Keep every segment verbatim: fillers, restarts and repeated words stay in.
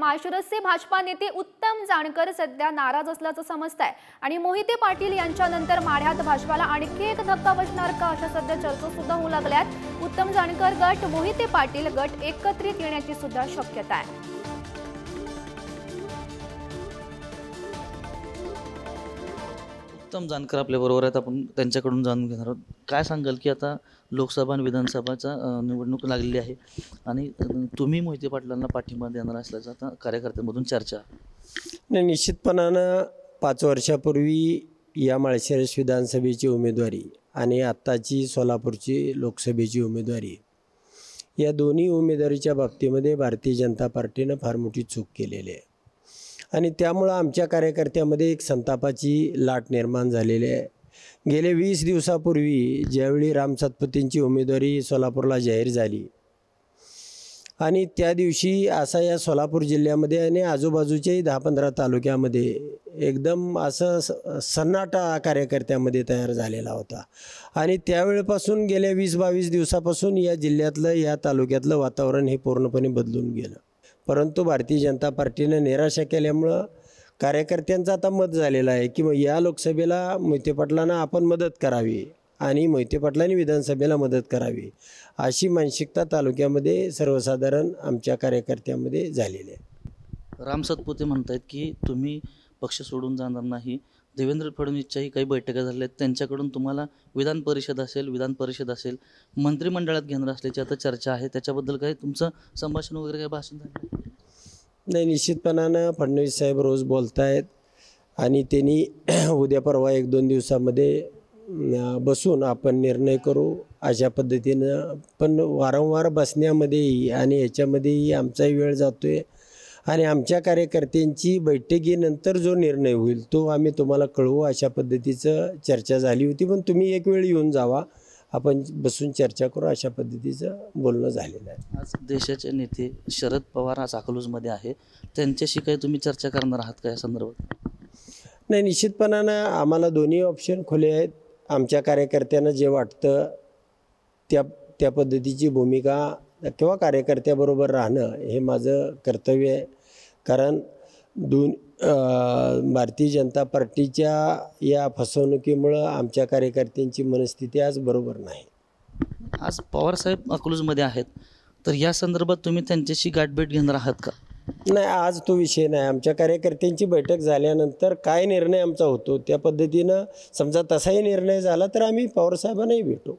माळशिरसचे भाजपा नेते उत्तम जानकर सध्या नाराज असल्याचं समजतंय आणि मोहिते पाटील यांच्यानंतर माढ्यात भाजपाला आणखी एक धक्का बसणार का अशा सध्या चर्चा सुद्धा होऊ लागल्यात। उत्तम जानकर गट मोहिते पाटील गट एकत्रित येण्याची सुद्धा शक्यता आहे। उत्तम जानकर आपल्या बरोबर आहेत, आपण त्यांच्याकडून जाणून घेणार आहोत। काय सांगाल की आता लोकसभा आणि विधानसभाचा निवडणूक लागलेली आहे आणि तुम्ही मोहिते पाटलांना पाठिंबा देणार असल्याचं आता कार्यकर्त्यांमधून चर्चा नाही। निश्चितपणानं पाच वर्षापूर्वी या माळशिरस विधानसभेची उमेदवारी आणि आत्ताची सोलापूरची लोकसभेची उमेदवारी या दोन्ही उमेदवारीच्या बाबतीमध्ये भारतीय जनता पार्टीनं फार मोठी चूक केलेली आहे आणि त्यामुळे आमच्या कार्यकर्त्यामध्ये एक संतापाची लाट निर्माण झालेली आहे। गेले वीस दिवसापूर्वी ज्यावेळी राम सातपुतेंची उमेदवारी सोलापूरला जाहीर झाली आणि त्या दिवशी असा या सोलापूर जिल्ह्यामध्ये आणि आजूबाजूच्याही दहा पंधरा तालुक्यामध्ये एकदम असं सन्नाटा कार्यकर्त्यामध्ये तयार झालेला होता आणि त्यावेळेपासून गेल्या वीस बावीस दिवसापासून या जिल्ह्यातलं या तालुक्यातलं वातावरण हे पूर्णपणे बदलून गेलं। परंतु भारतीय जनता पार्टीनं निराशा केल्यामुळं कार्यकर्त्यांचं आता मत झालेलं आहे की मग या लोकसभेला मोहिते पाटलांना आपण मदत करावी आणि मोहिते पाटलांनी विधानसभेला मदत करावी अशी मानसिकता तालुक्यामध्ये सर्वसाधारण आमच्या कार्यकर्त्यांमध्ये झालेली आहे। राम सातपुते म्हणतात की तुम्ही पक्ष सोडून जाणार नाही। देवेंद्र फडणवीसच्याही काही बैठका झाल्या आहेत, त्यांच्याकडून तुम्हाला विधान परिषद असेल विधान परिषद असेल मंत्रिमंडळात घेणार असल्याची आता चर्चा आहे, त्याच्याबद्दल काही तुमचं संभाषण वगैरे काही भाषण झालं नाही? निश्चितपणानं फडणवीस साहेब रोज बोलत आहेत आणि त्यांनी उद्या परवा एक दोन दिवसामध्ये बसून आपण निर्णय करू अशा पद्धतीनं, पण वारंवार बसण्यामध्येही आणि याच्यामध्येही आमचाही वेळ जातो आहे आणि आमच्या कार्यकर्त्यांची बैठकीनंतर जो निर्णय होईल तो आम्ही तुम्हाला कळवू अशा पद्धतीचं चर्चा झाली होती। पण तुम्ही एक वेळ येऊन जावा, आपण बसून चर्चा करू अशा पद्धतीचं बोलणं झालेलं आहे। आज देशाचे नेते शरद पवार आज अकलूजमध्ये आहे, त्यांच्याशी काही तुम्ही चर्चा करणार आहात का या संदर्भात? नाही, निश्चितपणानं आम्हाला दोन्ही ऑप्शन खुले आहेत। आमच्या कार्यकर्त्यांना जे वाटतं त्या त्या पद्धतीची भूमिका किंवा कार्यकर्त्याबरोबर राहणं हे माझं कर्तव्य आहे, कारण दोन भारतीय जनता पार्टीच्या या फसवणुकीमुळं आमच्या कार्यकर्त्यांची मनस्थिती आज बरोबर नाही। आज पवारसाहेब अकलूजमध्ये आहेत, तर या संदर्भात तुम्ही त्यांच्याशी गाठभेट घेणार आहात का? नाही, आज तो विषय नाही। आमच्या कार्यकर्त्यांची बैठक झाल्यानंतर काय निर्णय आमचा होतो त्या पद्धतीनं समजा तसाही निर्णय झाला तर आम्ही पवारसाहेबांनाही भेटू।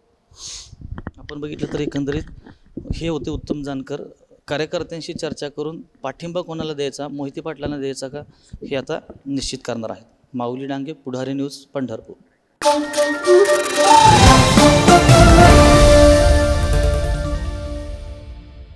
आपण बघितलं तर एकंदरीत हे होते उत्तम जानकर, कार्यकर्त्यांशी चर्चा करून पाठिंबा कोणाला द्यायचा, मोहिते पाटलांना द्यायचा का हे आता निश्चित करणार आहेत। माऊली डांगे, पुढारी न्यूज, पंढरपूर।